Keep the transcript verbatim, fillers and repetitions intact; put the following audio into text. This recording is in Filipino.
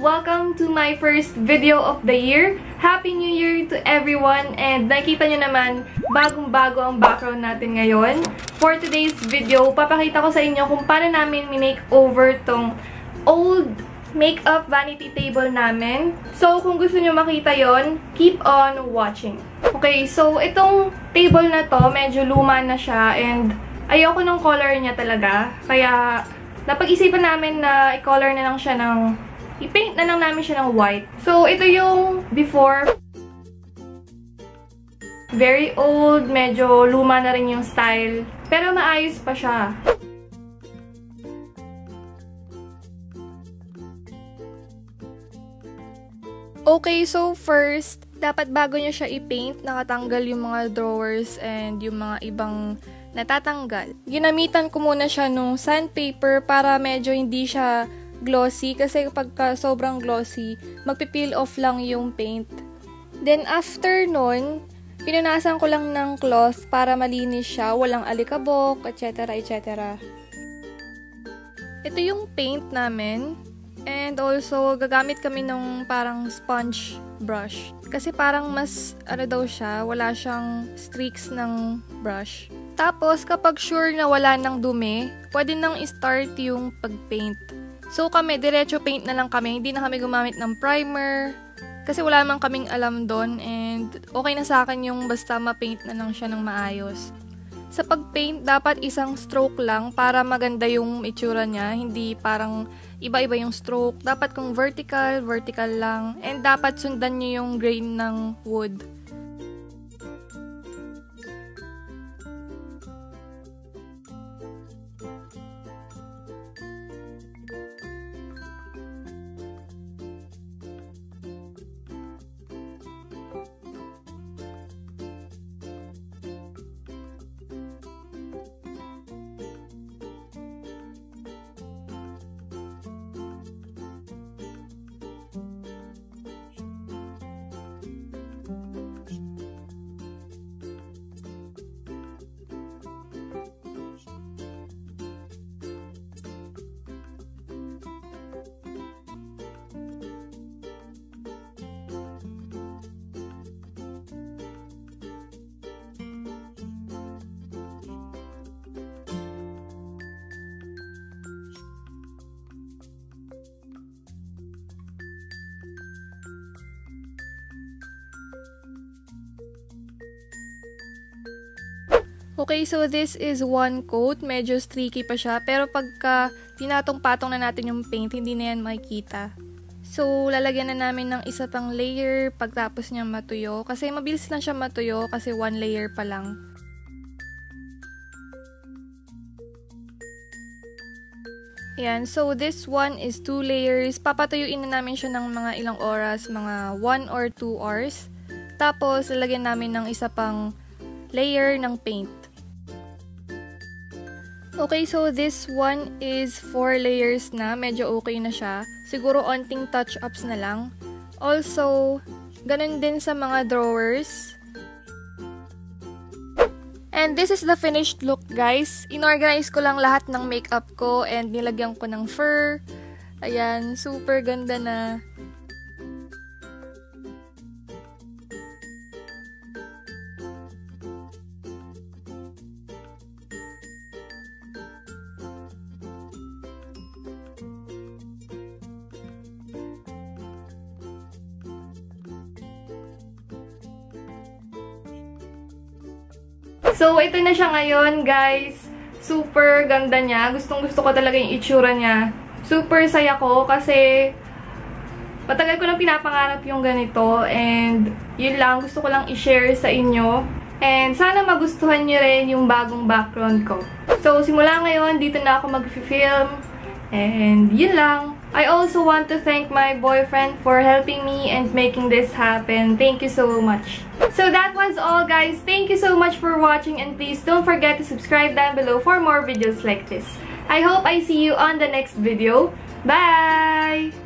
Welcome to my first video of the year. Happy New Year to everyone! And nakikita nyo naman, bagong-bago ang background natin ngayon. For today's video, papakita ko sa inyo kung paano namin mi-makeover tong old makeup vanity table namin. So, kung gusto nyo makita yon, keep on watching. Okay, so itong table na to, medyo luma na siya and ayoko ng color niya talaga. Kaya, napag-isipan namin na i-color na lang siya ng i-paint na lang namin siya ng white. So, ito yung before. Very old, medyo luma na rin yung style. Pero maayos pa siya. Okay, so first, dapat bago nyo siya i-paint, nakatanggal yung mga drawers and yung mga ibang natatanggal. Ginamitan ko muna siya nung sandpaper para medyo hindi siya glossy kasi pagka sobrang glossy, magpipeel off lang yung paint. Then after nun, pinunasan ko lang ng cloth para malinis siya, walang alikabok, et cetera et cetera. Ito yung paint namin. And also, gagamit kami ng parang sponge brush. Kasi parang mas, ano daw siya, wala siyang streaks ng brush. Tapos, kapag sure na wala ng dumi, pwede nang i-start yung pag-paint. So kami, diretso paint na lang kami. Hindi na kami gumamit ng primer. Kasi wala naman kaming alam doon. And okay na sa akin yung basta ma-paint na lang siya ng maayos. Sa pag-paint, dapat isang stroke lang para maganda yung itsura niya. Hindi parang iba-iba yung stroke. Dapat kung vertical, vertical lang. And dapat sundan niyo yung grain ng wood. Okay, so this is one coat. Medyo streaky pa siya. Pero pagka tinatong-patong na natin yung paint, hindi na yan makikita. So, lalagyan na namin ng isa pang layer pagtapos niya matuyo. Kasi mabilis lang siya matuyo kasi one layer pa lang. Ayan, so this one is two layers. Papatuyuin na namin siya ng mga ilang oras, mga one or two hours. Tapos, lalagyan namin ng isa pang layer ng paint. Okay, so this one is four layers na. Medyo okay na siya. Siguro onting touch-ups na lang. Also, ganun din sa mga drawers. And this is the finished look, guys. Inorganize ko lang lahat ng makeup ko and nilagyan ko ng fur. Ayan, super ganda na. So, ito na siya ngayon, guys. Super ganda niya. Gustong-gusto ko talaga yung itsura niya. Super saya ko kasi matagal ko lang pinapangarap yung ganito. And, yun lang. Gusto ko lang i-share sa inyo. And, sana magustuhan nyo rin yung bagong background ko. So, simula ngayon, dito na ako mag-film. And, yun lang. I also want to thank my boyfriend for helping me and making this happen. Thank you so much. So that was all, guys. Thank you so much for watching and please don't forget to subscribe down below for more videos like this. I hope I see you on the next video. Bye!